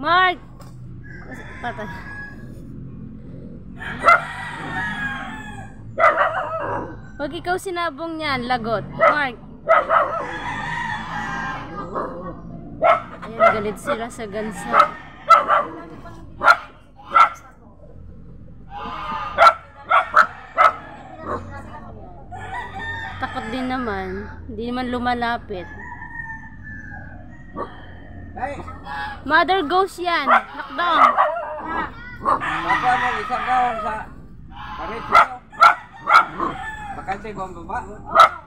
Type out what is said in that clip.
Mark! Patay. Pag ikaw sinabong niyan, lagot. Mark! Ayan, galit sila sa gansa. Takot din naman. Hindi naman lumalapit. Mother ghost yan. Knockdown. Baka mo isang gawang sa karit mo. Bakante ko ang baba.